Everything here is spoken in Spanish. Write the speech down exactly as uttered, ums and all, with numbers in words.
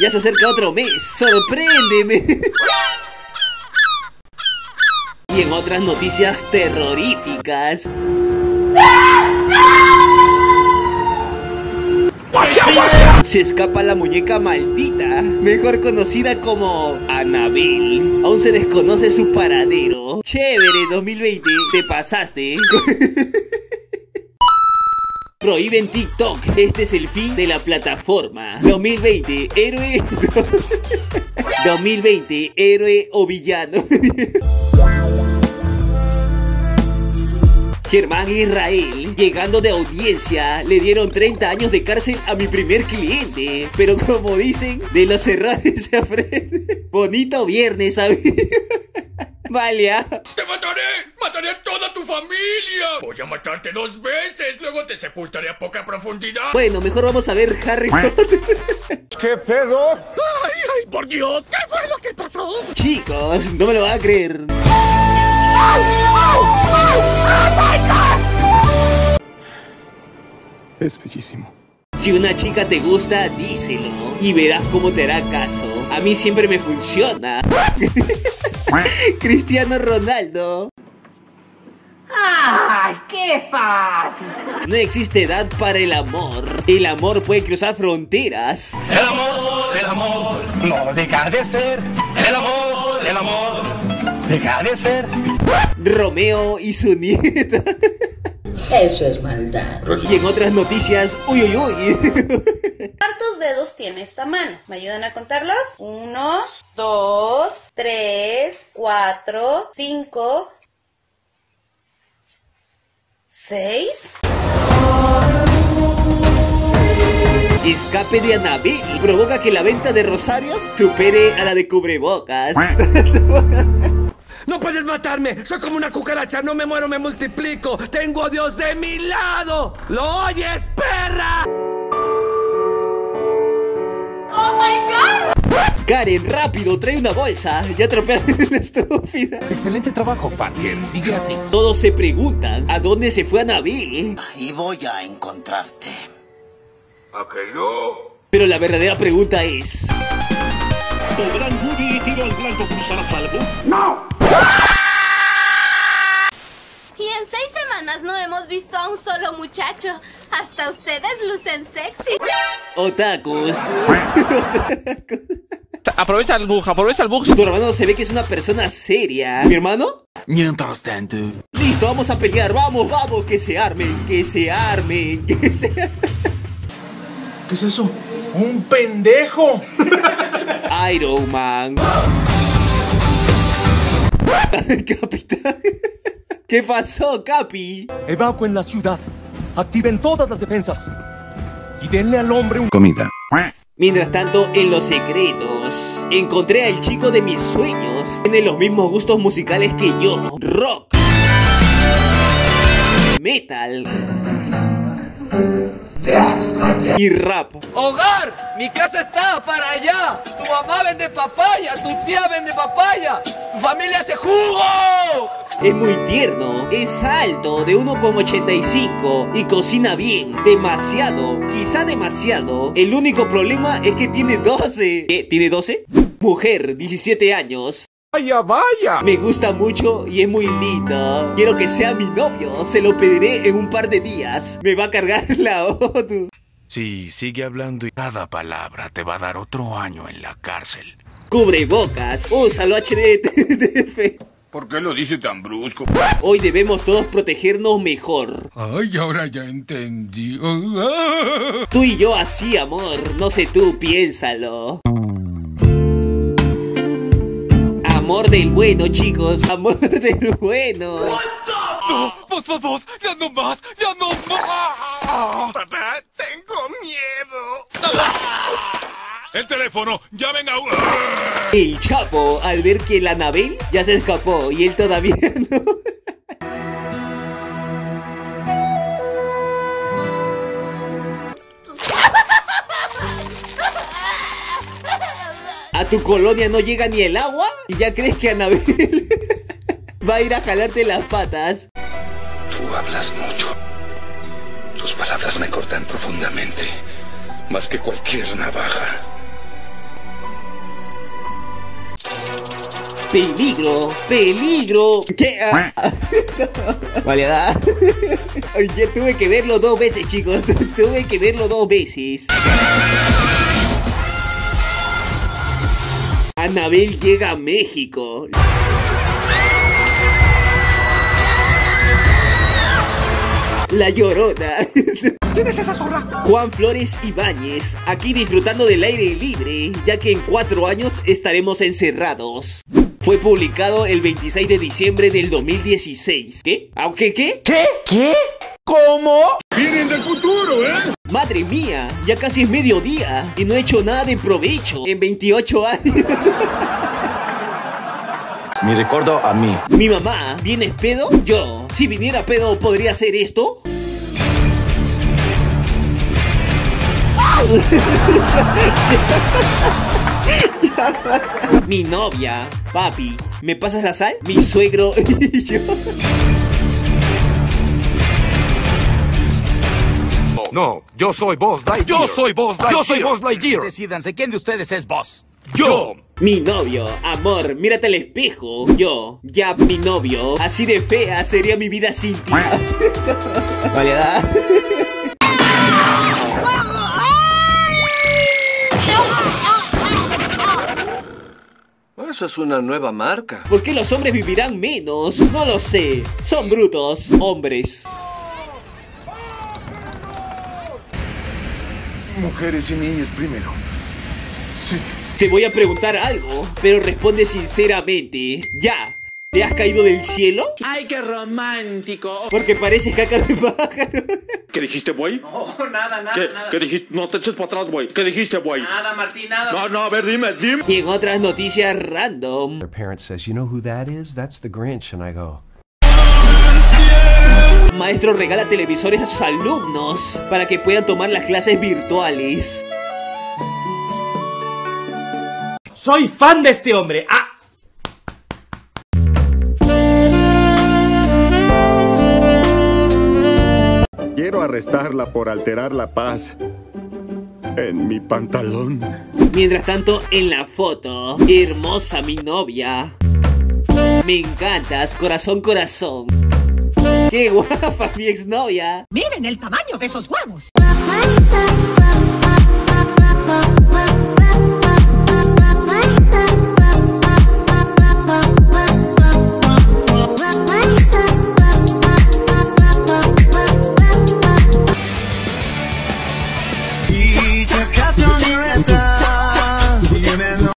Ya se acerca otro mes. ¡Sorpréndeme! Y en otras noticias terroríficas, se escapa la muñeca maldita, mejor conocida como Annabelle. Aún se desconoce su paradero. Chévere, dos mil veinte, te pasaste. Prohíben TikTok, este es el fin de la plataforma. dos mil veinte, héroe. dos mil veinte, héroe o villano. Germán Israel, llegando de audiencia, le dieron treinta años de cárcel a mi primer cliente. Pero como dicen, de los errores se aprende. Bonito viernes, ¿sabes? Vale, ¿ah? ¡Te mataré! ¡Mataré a toda tu familia! Voy a matarte dos veces, luego te sepultaré a poca profundidad. Bueno, mejor vamos a ver Harry Potter. ¿Qué pedo? ¡Ay, ay, por Dios! ¿Qué fue lo que pasó? Chicos, no me lo van a creer. Es bellísimo. Si una chica te gusta, díselo y verás cómo te hará caso. A mí siempre me funciona. Cristiano Ronaldo. ¡Ay, qué fácil! No existe edad para el amor. El amor puede cruzar fronteras. El amor, el amor, no deja de ser. El amor, el amor, deja de ser. Romeo y su nieta. Eso es maldad. Y en otras noticias, uy, uy, uy. ¿Cuántos dedos tiene esta mano? ¿Me ayudan a contarlos? Uno, dos, tres, cuatro, cinco, seis. Escape de Annabelle provoca que la venta de rosarios supere a la de cubrebocas. ¡No puedes matarme! ¡Soy como una cucaracha! ¡No me muero, me multiplico! ¡Tengo a Dios de mi lado! ¿Lo oyes, perra? ¡Oh, my God! Karen, rápido, trae una bolsa. Ya atropellaron a la estúpida. Excelente trabajo, Parker. Sigue así. Todos se preguntan, ¿a dónde se fue Annabelle? Y voy a encontrarte. ¿A que no? Pero la verdadera pregunta es... ¿podrán Woody y Tiro al Blanco cruzar a salvo? ¡No! Y en seis semanas no hemos visto a un solo muchacho. Hasta ustedes lucen sexy. Otakus. Aprovecha el bug, aprovecha el bug. Tu hermano se ve que es una persona seria. ¿Mi hermano? Mientras tanto. Listo, vamos a pelear. Vamos, vamos, que se armen, que se armen, que se... ¿Qué es eso? ¡Un pendejo! Iron Man. Capitán. ¿Qué pasó, Capi? Evacuen la ciudad. Activen todas las defensas. Y denle al hombre un... comida. Mientras tanto, en los secretos, encontré al chico de mis sueños. Tiene los mismos gustos musicales que yo. Rock. Metal. Y rap. ¡Hogar! ¡Mi casa está para allá! ¡Tu mamá vende papaya! ¡Tu tía vende papaya! ¡Tu familia hace jugo! Es muy tierno, es alto, de uno coma ochenta y cinco y cocina bien, demasiado, quizá demasiado. El único problema es que tiene doce. ¿Qué? ¿Tiene doce? Mujer, diecisiete años. ¡Vaya, vaya! Me gusta mucho y es muy lindo. Quiero que sea mi novio, se lo pediré en un par de días. Me va a cargar la O N U. Sí, sigue hablando y cada palabra te va a dar otro año en la cárcel. Cubrebocas, úsalo H D T F. ¿Por qué lo dice tan brusco? Hoy debemos todos protegernos mejor. Ay, ahora ya entendí. Tú y yo así, amor. No sé tú, piénsalo. Amor del bueno, chicos. Amor del bueno. No, por favor, ya no más, ya no más. Papá, tengo miedo. El teléfono, llamen a... El Chapo, al ver que la Annabelle ya se escapó y él todavía no. ¿A tu colonia no llega ni el agua? ¿Y ya crees que Annabelle va a ir a jalarte las patas? Tú hablas mucho. Tus palabras me cortan profundamente, más que cualquier navaja. Peligro, peligro. ¿Qué? Ah. Vale, da. Ya tuve que verlo dos veces, chicos. Tuve que verlo dos veces. Anabel llega a México. La Llorona. ¿Quién es esa zorra? Juan Flores Ibáñez, aquí disfrutando del aire libre, ya que en cuatro años estaremos encerrados. Fue publicado el veintiséis de diciembre del dos mil dieciséis. ¿Qué? ¿Aunque qué? ¿Qué? ¿Qué? ¿Cómo? Vienen del futuro, ¿eh? Madre mía, ya casi es mediodía y no he hecho nada de provecho en veintiocho años. Mi recuerdo a mí. Mi mamá, ¿vienes pedo? Yo, si viniera pedo, ¿podría hacer esto? Mi novia, papi, ¿me pasas la sal? Mi suegro y yo. No, yo soy Buzz Lightyear. Yo soy Buzz Lightyear. Yo soy Buzz Lightyear. Decídanse, ¿quién de ustedes es Buzz? Yo. Mi novio, amor, mírate al espejo. Yo, ya mi novio. Así de fea sería mi vida sin ti. Vale, da. Eso es una nueva marca. ¿Por qué los hombres vivirán menos? No lo sé. Son brutos, hombres. Mujeres y niños primero. Sí. Te voy a preguntar algo, pero responde sinceramente. Ya, ¿te has caído del cielo? ¡Ay, qué romántico! Porque pareces caca de pájaro. ¿Qué dijiste, güey? No, nada, nada, ¿Qué, nada. ¿Qué dijiste? No te eches para atrás, güey. ¿Qué dijiste, güey? Nada, Martín, nada. No, no, a ver, dime, dime. Y en otras noticias random. Their parent says, "You know who that is? That's the Grinch." And I go, Maestro regala televisores a sus alumnos para que puedan tomar las clases virtuales. Soy fan de este hombre. ¡Ah! Quiero arrestarla por alterar la paz en mi pantalón. Mientras tanto, en la foto, hermosa mi novia. Me encantas, corazón, corazón. ¡Qué guapa mi exnovia! Miren el tamaño de esos huevos.